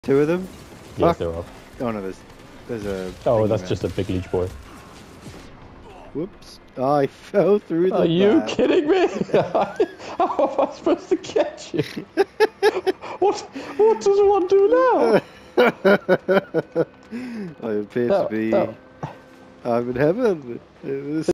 Two of them? Yes, they're up. Oh no, there's a... Oh, that's just a big leech boy. Whoops. Oh, I fell through the Are you map. kidding me? How am I supposed to catch you? What does one do now? I appear to be... I'm in heaven.